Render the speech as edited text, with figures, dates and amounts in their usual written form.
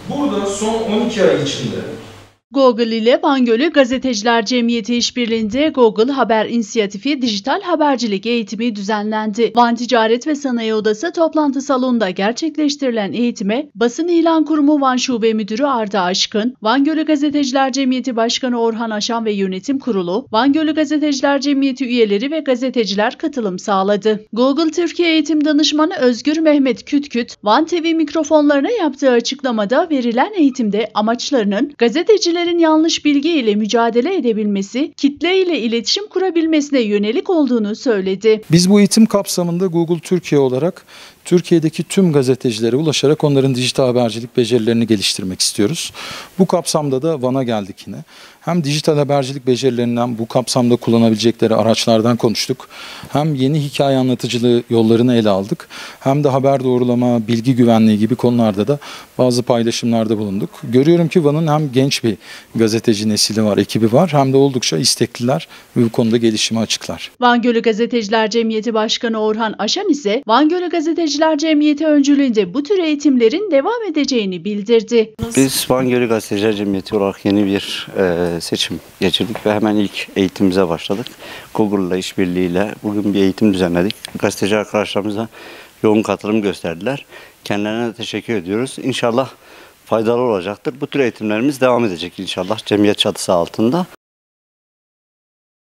Burada son 12 ay içinde Google ile Van Gölü Gazeteciler Cemiyeti işbirliğinde Google Haber İnisiyatifi dijital habercilik eğitimi düzenlendi. Van Ticaret ve Sanayi Odası toplantı salonunda gerçekleştirilen eğitime Basın İlan Kurumu Van Şube Müdürü Arda Aşkın, Van Gölü Gazeteciler Cemiyeti Başkanı Orhan Aşan ve Yönetim Kurulu, Van Gölü Gazeteciler Cemiyeti üyeleri ve gazeteciler katılım sağladı. Google Türkiye Eğitim Danışmanı Özgür Mehmet Kütküt, Van TV mikrofonlarına yaptığı açıklamada verilen eğitimde amaçlarının gazetecilerin yanlış bilgi ile mücadele edebilmesi, kitle ile iletişim kurabilmesine yönelik olduğunu söyledi. Biz bu eğitim kapsamında Google Türkiye olarak Türkiye'deki tüm gazetecilere ulaşarak onların dijital habercilik becerilerini geliştirmek istiyoruz. Bu kapsamda da Van'a geldik yine. Hem dijital habercilik becerilerinden bu kapsamda kullanabilecekleri araçlardan konuştuk. Hem yeni hikaye anlatıcılığı yollarını ele aldık. Hem de haber doğrulama, bilgi güvenliği gibi konularda da bazı paylaşımlarda bulunduk. Görüyorum ki Van'ın hem genç bir gazeteci nesili var, ekibi var, hem de oldukça istekliler ve bu konuda gelişime açıklar. Van Gölü Gazeteciler Cemiyeti Başkanı Orhan Aşan ise Van Gölü Gazeteciler Cemiyeti öncülüğünde bu tür eğitimlerin devam edeceğini bildirdi. Biz Van Gölü Gazeteciler Cemiyeti olarak yeni bir seçim geçirdik ve hemen ilk eğitimimize başladık. Google'la işbirliğiyle bugün bir eğitim düzenledik. Gazeteci arkadaşlarımız da yoğun katılım gösterdiler. Kendilerine de teşekkür ediyoruz. İnşallah faydalı olacaktır. Bu tür eğitimlerimiz devam edecek inşallah cemiyet çatısı altında.